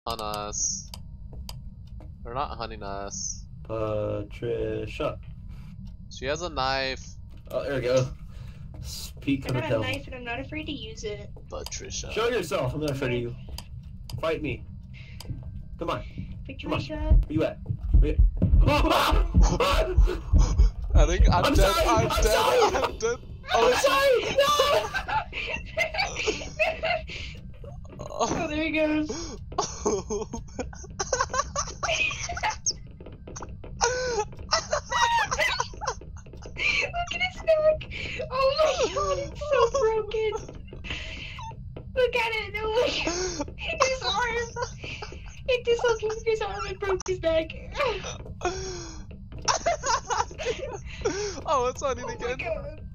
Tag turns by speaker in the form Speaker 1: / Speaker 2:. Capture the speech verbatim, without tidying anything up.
Speaker 1: hunt us. They're not hunting us.
Speaker 2: Patricia.
Speaker 1: She has a knife.
Speaker 2: Oh, there we go. Speak
Speaker 3: I
Speaker 2: of the
Speaker 3: got a
Speaker 2: devil.
Speaker 3: knife and I'm not afraid to use it.
Speaker 1: Patricia.
Speaker 2: Show yourself. I'm not afraid of you. Fight me. Come on.
Speaker 3: Patricia.
Speaker 2: Where you at? Where you at?
Speaker 1: I think I'm,
Speaker 2: I'm
Speaker 1: dead.
Speaker 2: sorry,
Speaker 1: I'm,
Speaker 2: I'm
Speaker 1: dead.
Speaker 2: sorry.
Speaker 1: I'm dead.
Speaker 2: I'm sorry. No.
Speaker 3: Oh, there he goes. Look at his neck. Oh my god, it's so broken. Look at it. No, look. His arm. It dislocated his arm and broke his neck.
Speaker 1: Oh, it's hunting
Speaker 3: Oh my
Speaker 1: again.
Speaker 3: god.